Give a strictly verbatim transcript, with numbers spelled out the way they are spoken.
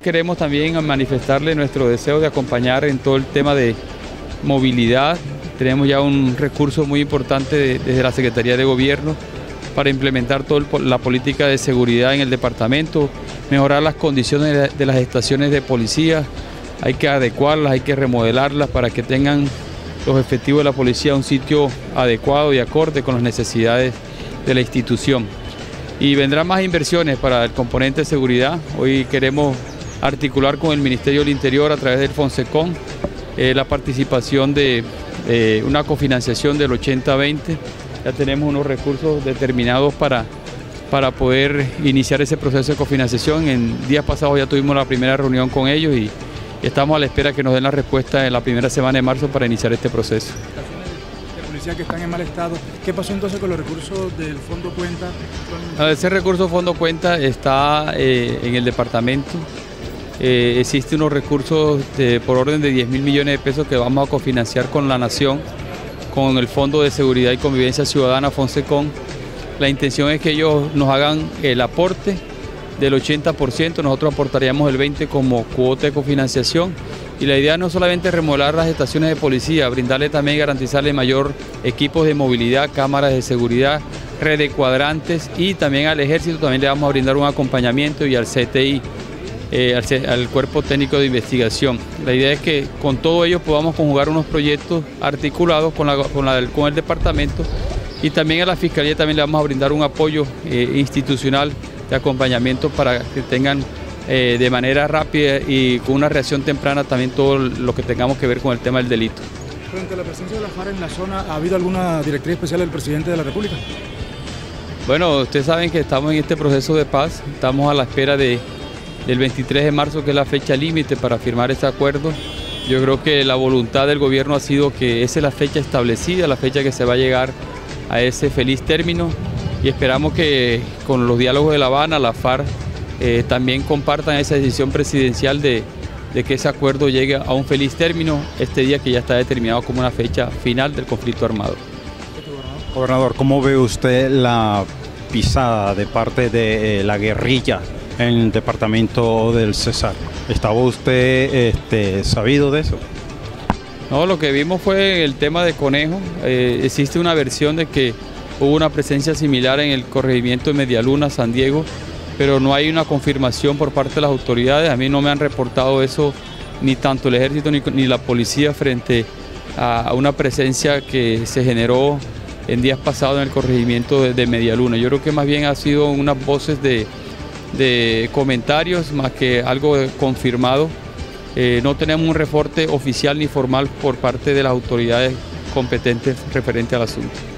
queremos también manifestarle nuestro deseo de acompañar en todo el tema de movilidad. Tenemos ya un recurso muy importante de, desde la Secretaría de Gobierno para implementar toda la política de seguridad en el departamento, mejorar las condiciones de, de las estaciones de policía. Hay que adecuarlas, hay que remodelarlas para que tengan los efectivos de la policía un sitio adecuado y acorde con las necesidades de la institución. Y vendrán más inversiones para el componente de seguridad. Hoy queremos articular con el Ministerio del Interior a través del Fonsecon eh, la participación de eh, una cofinanciación del ochenta veinte. Ya tenemos unos recursos determinados para, para poder iniciar ese proceso de cofinanciación. En días pasados ya tuvimos la primera reunión con ellos y estamos a la espera que nos den la respuesta en la primera semana de marzo para iniciar este proceso. Que están en mal estado. ¿Qué pasó entonces con los recursos del Fondo Cuenta? Ese recurso Fondo Cuenta está eh, en el departamento. Eh, existen unos recursos de, por orden de diez mil millones de pesos que vamos a cofinanciar con la Nación, con el Fondo de Seguridad y Convivencia Ciudadana, Fonsecon. La intención es que ellos nos hagan el aporte del ochenta por ciento, nosotros aportaríamos el veinte por ciento como cuota de cofinanciación. Y la idea no solamente es remodelar las estaciones de policía, brindarle también y garantizarle mayor equipos de movilidad, cámaras de seguridad, red de cuadrantes, y también al ejército también le vamos a brindar un acompañamiento, y al C T I, eh, al, al Cuerpo Técnico de Investigación. La idea es que con todo ello podamos conjugar unos proyectos articulados con, la, con, la, con el departamento, y también a la Fiscalía también le vamos a brindar un apoyo eh, institucional de acompañamiento para que tengan Eh, de manera rápida y con una reacción temprana también todo lo que tengamos que ver con el tema del delito. Frente a la presencia de la FARC en la zona, ¿ha habido alguna directriz especial del presidente de la República? Bueno, ustedes saben que estamos en este proceso de paz, estamos a la espera de, del veintitrés de marzo, que es la fecha límite para firmar este acuerdo. Yo creo que la voluntad del gobierno ha sido que esa es la fecha establecida, la fecha que se va a llegar a ese feliz término, y esperamos que con los diálogos de La Habana, la FARC Eh, también compartan esa decisión presidencial de, de que ese acuerdo llegue a un feliz término este día que ya está determinado como una fecha final del conflicto armado. Gobernador, ¿cómo ve usted la pisada de parte de eh, la guerrilla en el departamento del Cesar? ¿Estaba usted este, sabido de eso? No, lo que vimos fue el tema de Conejo. Eh, existe una versión de que hubo una presencia similar en el corregimiento de Medialuna, San Diego, pero no hay una confirmación por parte de las autoridades. A mí no me han reportado eso ni tanto el ejército ni, ni la policía frente a, a una presencia que se generó en días pasados en el corregimiento de, de Medialuna. Yo creo que más bien ha sido unas voces de, de comentarios más que algo confirmado. Eh, no tenemos un reporte oficial ni formal por parte de las autoridades competentes referente al asunto.